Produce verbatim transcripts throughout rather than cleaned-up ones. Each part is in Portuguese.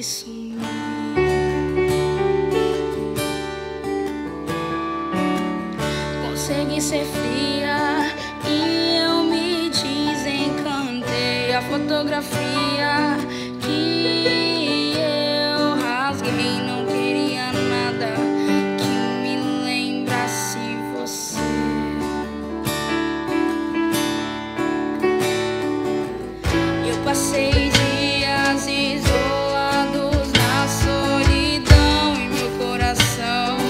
sumir. Consegui ser fria e eu me desencantei. A fotografia que eu rasguei não queria nada que me lembrasse você. Eu passei dias isolados na solidão em meu coração.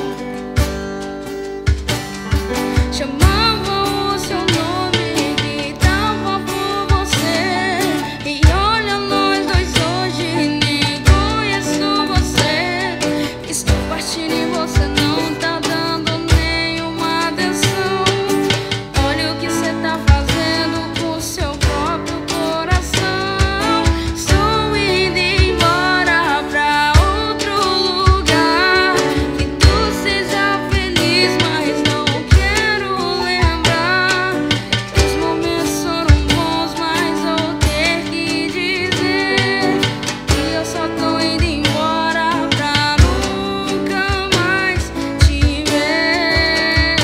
Chamavam o seu nome, gritavam por você. E olha nós dois hoje, nem conheço você. Estou partindo e você não tá dando nenhuma atenção. Olha o que você tá fazendo com o seu próprio coração. Estou indo embora pra outro lugar. Que tu seja feliz, mas não quero lembrar. Os momentos foram bons, mas vou ter que dizer que eu só tô indo embora pra nunca mais te ver.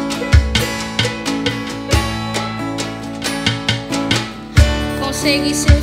Consegui ser